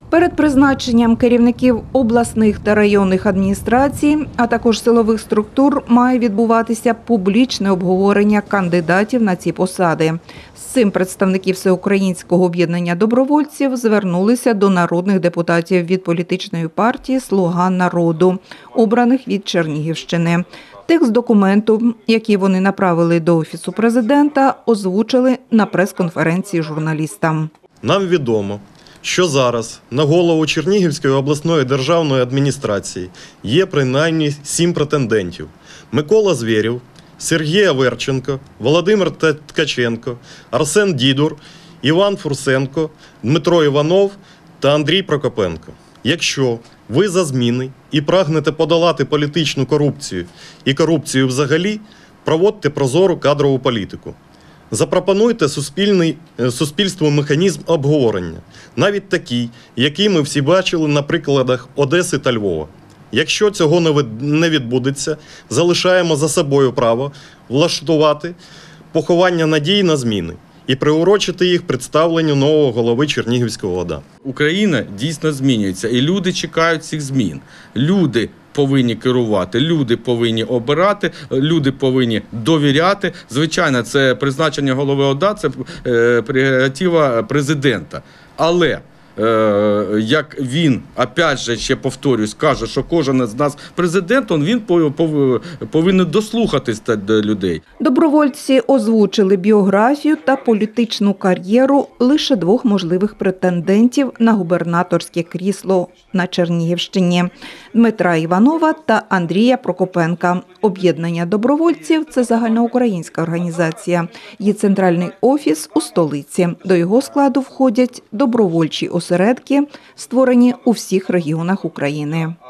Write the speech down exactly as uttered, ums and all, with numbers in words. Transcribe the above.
Перед призначенням керівників обласних та районних адміністрацій, а також силових структур, має відбуватися публічне обговорення кандидатів на ці посади. З цим представники Всеукраїнського об'єднання добровольців звернулися до народних депутатів від політичної партії «Слуга народу», обраних від Чернігівщини. Текст документу, який вони направили до Офісу президента, озвучили на прес-конференції журналістам. Нам відомо, що зараз на голову Чернігівської обласної державної адміністрації є принаймні сім претендентів. Микола Звєрєв, Сергій Аверченко, Володимир Ткаченко, Арсен Дідур, Іван Фурсенко, Дмитро Іванов та Андрій Прокопенко. Якщо ви за зміни і прагнете подолати політичну корупцію і корупцію взагалі, проводьте прозору кадрову політику. Запропонуйте суспільний, суспільству механізм обговорення, навіть такий, який ми всі бачили на прикладах Одеси та Львова. Якщо цього не відбудеться, залишаємо за собою право влаштувати поховання надій на зміни і приурочити їх представленню нового голови Чернігівської ОДА. Україна дійсно змінюється, і люди чекають цих змін. Люди повинні керувати, люди повинні обирати, люди повинні довіряти. Звичайно, це призначення голови ОДА, це прерогатива президента. Але як він, опять же, ще повторюсь, каже, що кожен з нас президент, він повинен дослухатись до людей. Добровольці озвучили біографію та політичну кар'єру лише двох можливих претендентів на губернаторське крісло на Чернігівщині – Дмитра Іванова та Андрія Прокопенка. Об'єднання добровольців – це загальноукраїнська організація. Її центральний офіс у столиці. До його складу входять добровольчі осередки, створені у всіх регіонах України.